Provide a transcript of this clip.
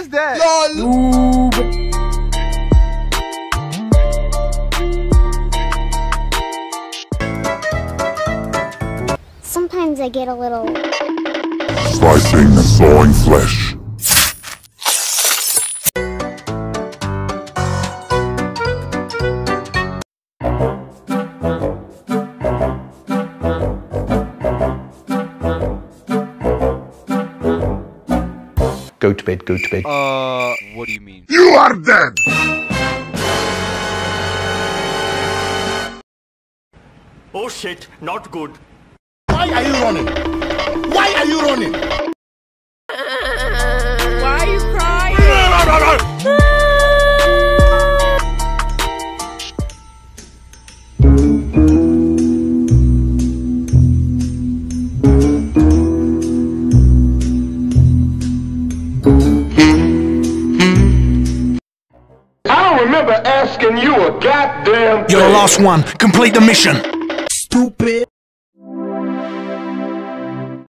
is that? LOL. Sometimes I get a little... Slicing and sawing flesh. Go to bed, go to bed. What do you mean? You are dead! Oh shit, not good. Why are you running? Why are you running? Why are you crying? I don't remember asking you a goddamn thing. You're the last one. Complete the mission. Stupid.